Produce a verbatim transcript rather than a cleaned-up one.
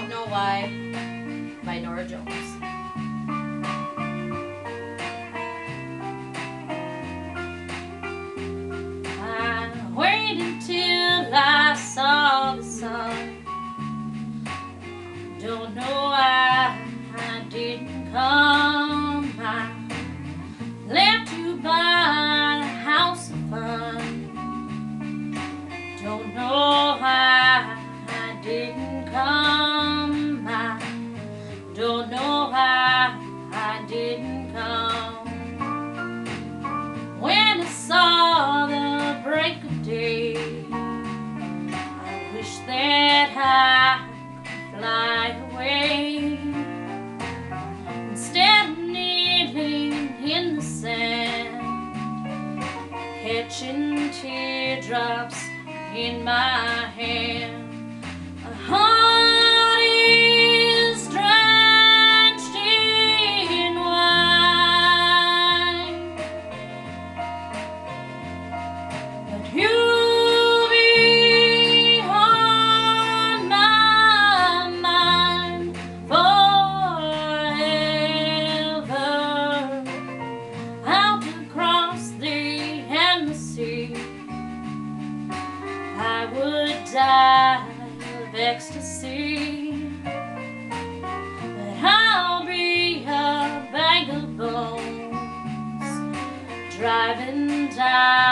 Don't Know Why by Norah Jones. I waited till I saw the sun. Don't know why I didn't come. I left you by the house of fun. Don't know why I didn't come. I don't know why I didn't come. When I saw the break of day, I wish that I could fly away. Instead of kneeling in the sand, catching teardrops in my hand. My heart is drenched in wine, but you'll be on my mind forever. Out across the endless sea, I would die of ecstasy, but I'll be a bag of bones driving down